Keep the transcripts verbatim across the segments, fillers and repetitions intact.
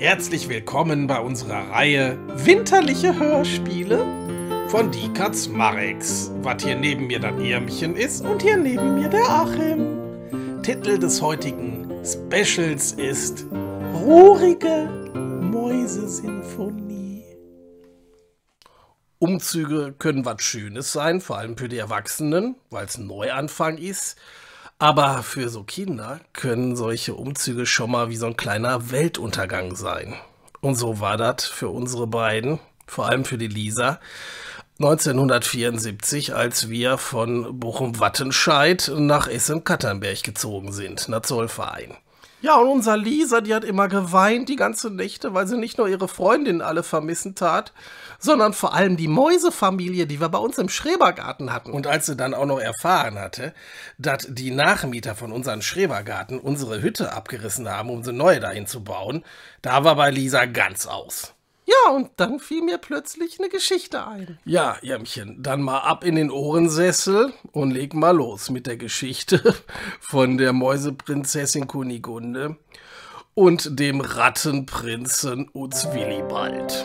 Herzlich willkommen bei unserer Reihe Winterliche Hörspiele von die Kaczmareks. Was hier neben mir das Irmchen ist und hier neben mir der Achim. Titel des heutigen Specials ist Ruhige Mäusesinfonie. Umzüge können was Schönes sein, vor allem für die Erwachsenen, weil es ein Neuanfang ist. Aber für so Kinder können solche Umzüge schon mal wie so ein kleiner Weltuntergang sein. Und so war das für unsere beiden, vor allem für die Lisa, neunzehnhundertvierundsiebzig, als wir von Bochum-Wattenscheid nach Essen-Katternberg gezogen sind, nach Zollverein. Ja, und unser Lisa, die hat immer geweint die ganze Nächte, weil sie nicht nur ihre Freundinnen alle vermissen tat, sondern vor allem die Mäusefamilie, die wir bei uns im Schrebergarten hatten. Und als sie dann auch noch erfahren hatte, dass die Nachmieter von unserem Schrebergarten unsere Hütte abgerissen haben, um sie neu dahin zu bauen, da war bei Lisa ganz aus. Ja, und dann fiel mir plötzlich eine Geschichte ein. Ja, Irmchen, dann mal ab in den Ohrensessel und leg mal los mit der Geschichte von der Mäuseprinzessin Kunigunde und dem Rattenprinzen Utz Willibald.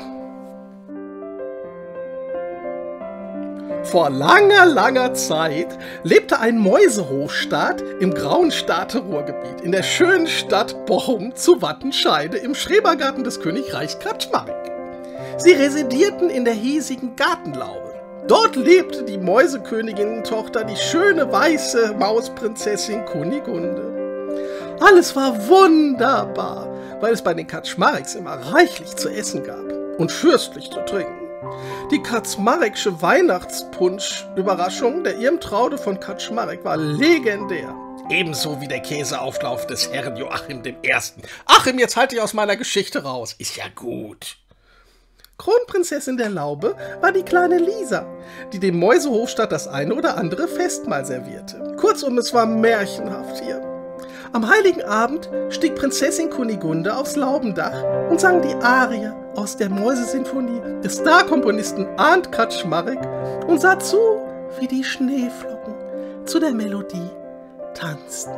Vor langer, langer Zeit lebte ein Mäusehofstaat im grauen Staateruhrgebiet in der schönen Stadt Bochum zu Wattenscheide im Schrebergarten des Königreichs Kaczmarek. Sie residierten in der hiesigen Gartenlaube. Dort lebte die Mäuseköniginnentochter, die schöne weiße Mausprinzessin Kunigunde. Alles war wunderbar, weil es bei den Kaczmareks immer reichlich zu essen gab und fürstlich zu trinken. Die kaczmareksche Weihnachtspunsch-Überraschung der Irmtraude von Kaczmarek war legendär. Ebenso wie der Käseauflauf des Herrn Joachim der Erste. Achim, jetzt halte ich aus meiner Geschichte raus. Ist ja gut. Kronprinzessin der Laube war die kleine Lisa, die dem Mäusehofstaat das eine oder andere Festmahl servierte. Kurzum, es war märchenhaft hier. Am heiligen Abend stieg Prinzessin Kunigunde aufs Laubendach und sang die Arie aus der Mäusesinfonie des Starkomponisten Arndt Kaczmarek und sah zu, wie die Schneeflocken zu der Melodie tanzten.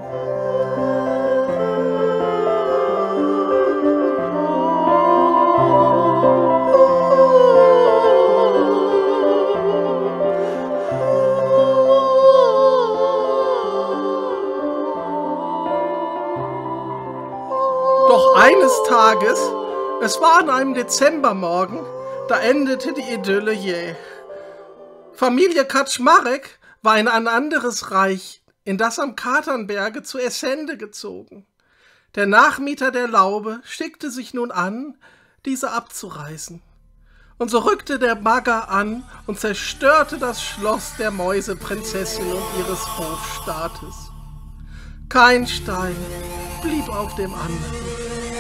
Doch eines Tages, es war an einem Dezembermorgen, da endete die Idylle jäh. Familie Kaczmarek war in ein anderes Reich, in das am Katernberge zu Essende gezogen. Der Nachmieter der Laube schickte sich nun an, diese abzureißen. Und so rückte der Bagger an und zerstörte das Schloss der Mäuseprinzessin und ihres Hofstaates. Kein Stein blieb auf dem anderen.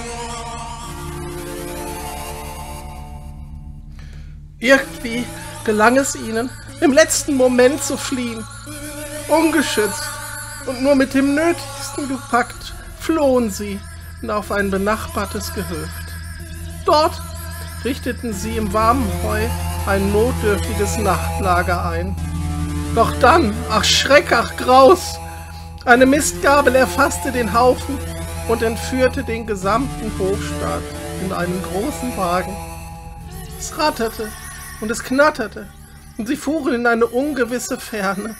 Irgendwie gelang es ihnen, im letzten Moment zu fliehen. Ungeschützt und nur mit dem Nötigsten gepackt, flohen sie auf ein benachbartes Gehöft. Dort richteten sie im warmen Heu ein notdürftiges Nachtlager ein. Doch dann, ach Schreck, ach Graus, eine Mistgabel erfasste den Haufen und entführte den gesamten Hofstaat in einen großen Wagen. Es ratterte und es knatterte und sie fuhren in eine ungewisse Ferne.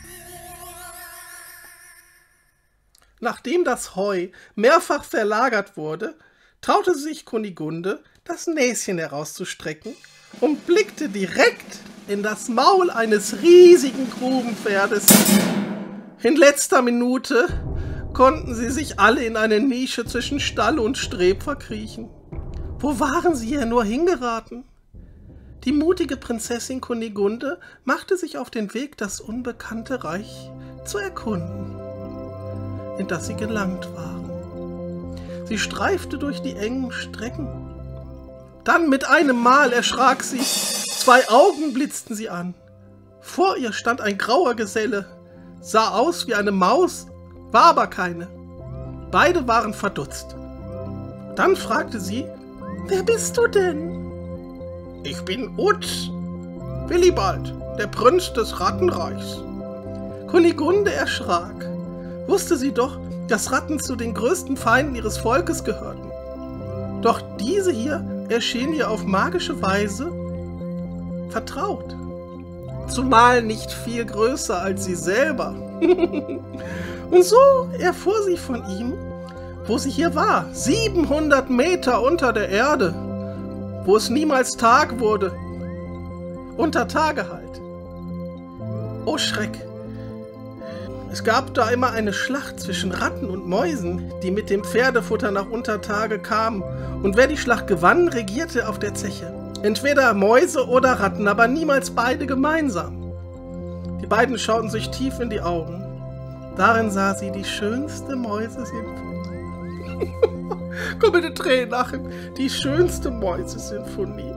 Nachdem das Heu mehrfach verlagert wurde, traute sich Kunigunde, das Näschen herauszustrecken und blickte direkt in das Maul eines riesigen Grubenpferdes. In letzter Minute konnten sie sich alle in eine Nische zwischen Stall und Streb verkriechen. Wo waren sie hier nur hingeraten? Die mutige Prinzessin Kunigunde machte sich auf den Weg, das unbekannte Reich zu erkunden, in das sie gelangt waren. Sie streifte durch die engen Strecken. Dann mit einem Mal erschrak sie, zwei Augen blitzten sie an. Vor ihr stand ein grauer Geselle, sah aus wie eine Maus, war aber keine. Beide waren verdutzt. Dann fragte sie: »Wer bist du denn?« »Ich bin Utz Willibald, der Prinz des Rattenreichs.« Kunigunde erschrak. Wusste sie doch, dass Ratten zu den größten Feinden ihres Volkes gehörten. Doch diese hier erschien ihr auf magische Weise vertraut. Zumal nicht viel größer als sie selber. Und so erfuhr sie von ihm, wo sie hier war, siebenhundert Meter unter der Erde, wo es niemals Tag wurde, unter Tage halt. Oh Schreck! Es gab da immer eine Schlacht zwischen Ratten und Mäusen, die mit dem Pferdefutter nach Untertage kamen, und wer die Schlacht gewann, regierte auf der Zeche. Entweder Mäuse oder Ratten, aber niemals beide gemeinsam. Die beiden schauten sich tief in die Augen. Darin sah sie die schönste Mäusesinfonie. Komm mit den Tränen, Achim, die schönste Mäusesinfonie.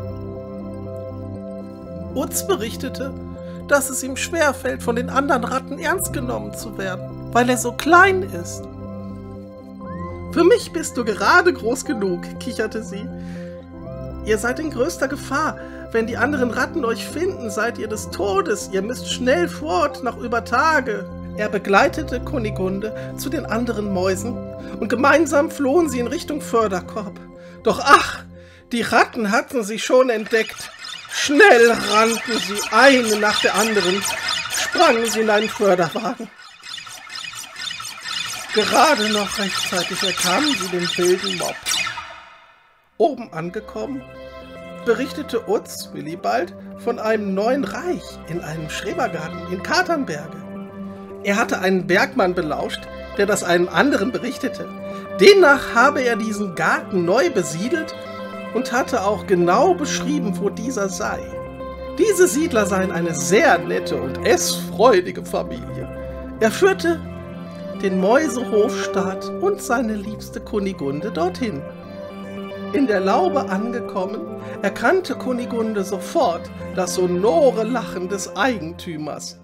Utz berichtete, dass es ihm schwerfällt, von den anderen Ratten ernst genommen zu werden, weil er so klein ist. Für mich bist du gerade groß genug, kicherte sie. Ihr seid in größter Gefahr. Wenn die anderen Ratten euch finden, seid ihr des Todes. Ihr müsst schnell fort, nach über Tage. Er begleitete Kunigunde zu den anderen Mäusen und gemeinsam flohen sie in Richtung Förderkorb. Doch ach, die Ratten hatten sie schon entdeckt. Schnell rannten sie eine nach der anderen, sprangen sie in einen Förderwagen. Gerade noch rechtzeitig erkamen sie den wilden Mob. Oben angekommen, berichtete Utz Willibald von einem neuen Reich in einem Schrebergarten in Katernberge. Er hatte einen Bergmann belauscht, der das einem anderen berichtete. Demnach habe er diesen Garten neu besiedelt und hatte auch genau beschrieben, wo dieser sei. Diese Siedler seien eine sehr nette und essfreudige Familie. Er führte den Mäusehofstaat und seine liebste Kunigunde dorthin. In der Laube angekommen, erkannte Kunigunde sofort das sonore Lachen des Eigentümers.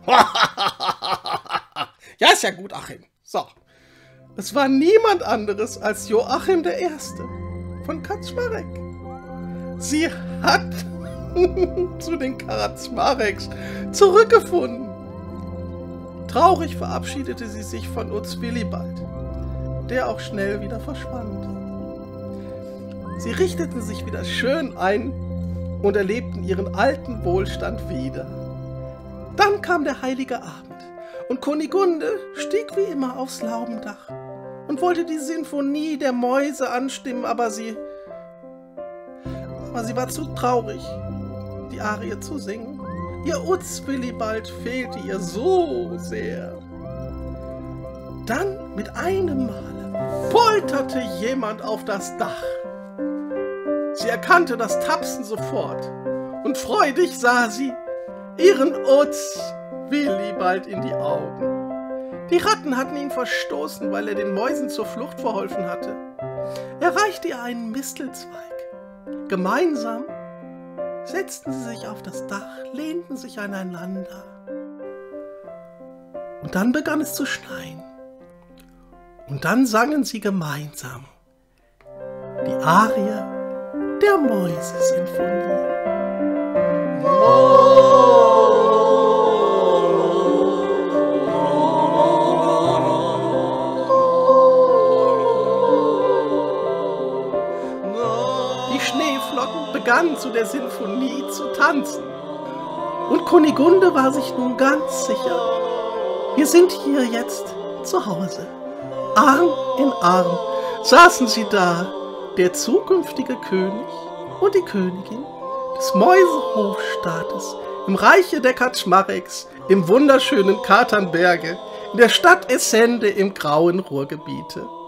Ja, ist ja gut, Achim. So. Es war niemand anderes als Joachim der Erste von Kaczmarek. Sie hat zu den Kaczmareks zurückgefunden. Traurig verabschiedete sie sich von Utz Willibald, der auch schnell wieder verschwand. Sie richteten sich wieder schön ein und erlebten ihren alten Wohlstand wieder. Dann kam der heilige Abend und Kunigunde stieg wie immer aufs Laubendach und wollte die Sinfonie der Mäuse anstimmen, aber sie, aber sie war zu traurig, die Arie zu singen. Ihr Utz Willibald fehlte ihr so sehr. Dann mit einem Male polterte jemand auf das Dach. Sie erkannte das Tapsen sofort und freudig sah sie ihren Utz Willibald in die Augen. Die Ratten hatten ihn verstoßen, weil er den Mäusen zur Flucht verholfen hatte. Er reichte ihr einen Mistelzweig. Gemeinsam setzten sie sich auf das Dach, lehnten sich aneinander. Und dann begann es zu schneien. Und dann sangen sie gemeinsam die Arie der Mäusesinfonie. Die Schneeflocken begannen zu der Sinfonie zu tanzen. Und Kunigunde war sich nun ganz sicher, wir sind hier jetzt zu Hause. Arm in Arm saßen sie da, der zukünftige König und die Königin des Mäusehofstaates im Reiche der Kaczmareks, im wunderschönen Katernberge, in der Stadt Essende im grauen Ruhrgebiete.